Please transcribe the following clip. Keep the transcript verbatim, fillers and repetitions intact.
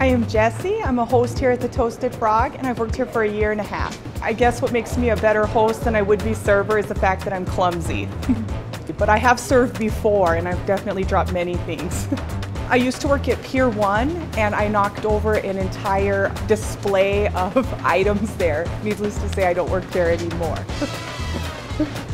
I am Jessi. I'm a host here at the Toasted Frog, and I've worked here for a year and a half. I guess what makes me a better host than I would be server is the fact that I'm clumsy. But I have served before, and I've definitely dropped many things. I used to work at Pier one, and I knocked over an entire display of items there. Needless to say, I don't work there anymore.